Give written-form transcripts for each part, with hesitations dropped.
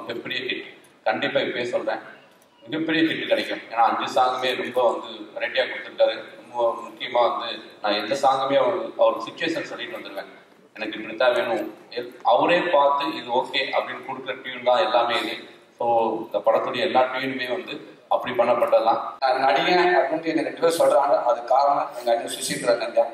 மிகப்பெரிய ஹிட். கண்டிப்பாக இப்பயே சொல்கிறேன், மிகப்பெரிய ஹிட் கிடைக்கும். ஏன்னா 5 சாங்குமே ரொம்ப வந்து வெரைட்டியாக கொடுத்துருக்காரு. ரொம்ப முக்கியமாக வந்து நான் எந்த சாங்குமே அவருக்கு சுச்சுவேஷன் சொல்லிட்டு வந்துடுவேன், எனக்கு இப்படித்தான் வேணும். அவரே பார்த்து இது ஓகே அப்படின்னு கொடுக்குற டியூன் தான் எல்லாமே இது. ஸோ இந்த படத்துடைய எல்லா டியூனுமே வந்து அப்படி பண்ணப்பட்டதுதான். நடிகன் அப்படின்ட்டு என்ன 2 பேர் சொல்கிறாங்க, அது காரணம் எங்கள் அண்ணன் சுசீந்திர கந்தா.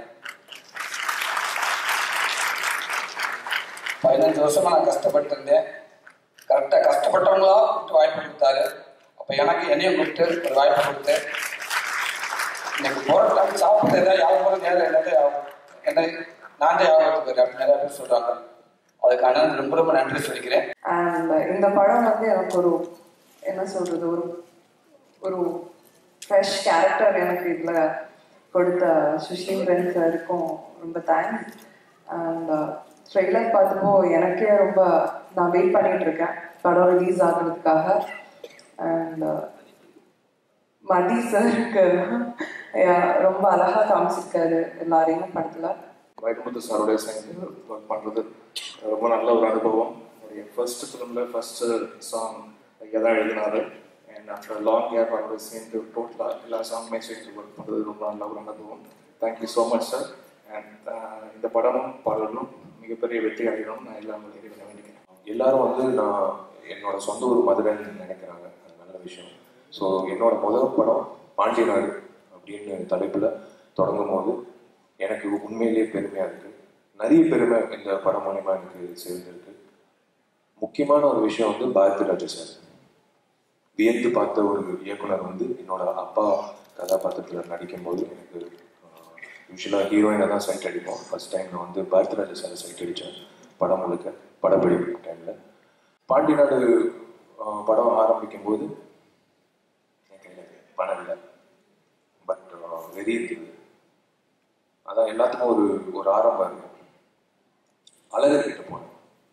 15 வருஷமா நான் கஷ்டப்பட்டு இருந்தேன். கரெக்டாக கஷ்டப்பட்டவங்களா கூப்பிட்டு வாய்ப்பு கொடுத்தாரு. அப்போ எனக்கு என்னையும் கூப்பிட்டு ஒரு வாய்ப்பு கொடுத்து எனக்கு போராட்டம் சாப்பிட்டு ஏதாவது யாரும் நேரம் என்ன நான் தான் யாபகத்துக்கு போயிரு அப்படின்னு நிறைய பேர் சொல்கிறாங்க. அதுக்கான ரொம்ப ரொம்ப நன்றி சொல்லிக்கிறேன். அண்ட் இந்த படம் வந்து எனக்கு ஒரு என்ன சொல்கிறது, ஒரு ஃப்ரெஷ் கேரக்டர் எனக்கு இதில் கொடுத்த சுஷீந்திரன் சாருக்கும் ரொம்ப தேங்க்ஸ். அண்ட் ட்ரெய்லர் பார்த்தப்போ எனக்கே ரொம்ப நான் வெயிட் பண்ணிட்டு இருக்கேன் படம் ரிலீஸ் ஆகிறதுக்காக. அண்ட் மதி சாருக்கு ரொம்ப அழகாக காமிச்சிருக்காரு எல்லாரையும் படத்தில். வைரமுத்து சாரோடைய சேர்ந்து ஒர்க் பண்ணுறது ரொம்ப நல்ல ஒரு அனுபவம். என்னுடைய ஃபர்ஸ்ட் ஃபிலிமில் ஃபர்ஸ்ட் சாங் இங்கே தான் எழுதினாரு. அண்ட் ஆஃப்டர் லாங் கேப் அவரோட சேர்ந்து டோட்டலாக எல்லா சாங்குமே சேர்ந்து ஒர்க் பண்ணுறது ரொம்ப நல்ல ஒரு அனுபவம். Thank you so much sir. And இந்த படமும் பாடலும் மிகப்பெரிய வெற்றி அடையணும்னு நான் எல்லாம் வேண்டிக்கிறேன். எல்லாரும் வந்து நான் என்னோட சொந்த ஊர் மதுரைன்னு நினைக்கிறாங்க, அது நல்ல விஷயம். ஸோ என்னோட முதல் படம் பாண்டிய நாடு அப்படின்னு தலைப்பில் தொடங்கும் போது எனக்கு உண்மையிலேயே பெருமையாக இருக்குது. நிறைய பெருமை இந்த படம் மூலமா எனக்கு சேர்ந்துருக்கு. முக்கியமான ஒரு விஷயம் வந்து பாரதிராஜா சார் வியந்து பார்த்த ஒரு இயக்குனர் வந்து என்னோட அப்பா கதாபாத்திரத்தில் நடிக்கும்போது எனக்கு யூஸ்வலாக ஹீரோயினை தான் சைட் அடிப்போம். ஃபர்ஸ்ட் டைம் நான் வந்து பாரதிராஜா சார் சைட் அடித்தேன் படம் முழுக்க படப்பிடிப்பு டைமில். பாண்டி நாடு படம் ஆரம்பிக்கும் போது என் கையில் பணம் இல்லை, பட் வெறி இருக்குது. அதான் எல்லாத்துக்கும் ஒரு ஆரம்பம் இருக்கும். அழகர்கிட்ட போனேன்,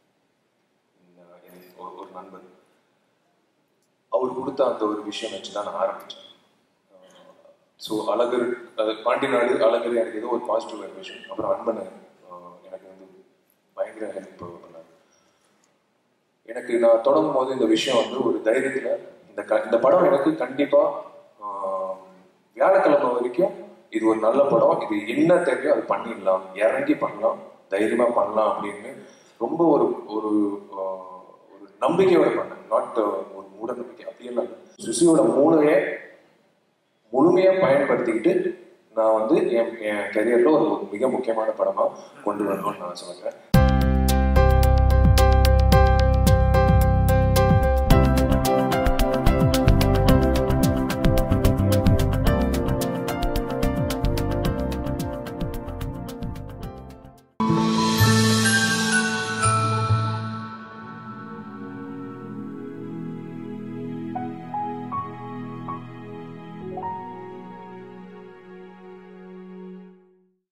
ஒரு நண்பர், அவர் கொடுத்த அந்த ஒரு விஷயம் வச்சு தான் நான் ஆரம்பித்தேன். ஸோ அழகர், அது பாண்டி நாடு, அழகர் எனக்கு ஏதோ ஒரு பாசிட்டிவ் வைப்ரேஷன். அப்புறம் அன்பனை எனக்கு வந்து பயங்கர ஹெல்ப் பண்ணார். எனக்கு நான் தொடங்கும் போது இந்த விஷயம் வந்து ஒரு தைரியத்தில் இந்த படம் எனக்கு கண்டிப்பாக வியாழக்கிழமை வரைக்கும் இது ஒரு நல்ல படம், இது என்ன தேவையோ அது பண்ணிடலாம், இறங்கி பண்ணலாம், தைரியமாக பண்ணலாம் அப்படின்னு ரொம்ப ஒரு ஒரு நம்பிக்கையோட பண்ணேன். நாட் ஒரு மூட நம்பிக்கை அப்படியெல்லாம் இல்லை. சுசியோட மூளையை முழுமையாக பயன்படுத்திக்கிட்டு நான் வந்து என் கரியரில் ஒரு மிக முக்கியமான படமாக கொண்டு வரணும்னு நான் சொல்கிறேன்.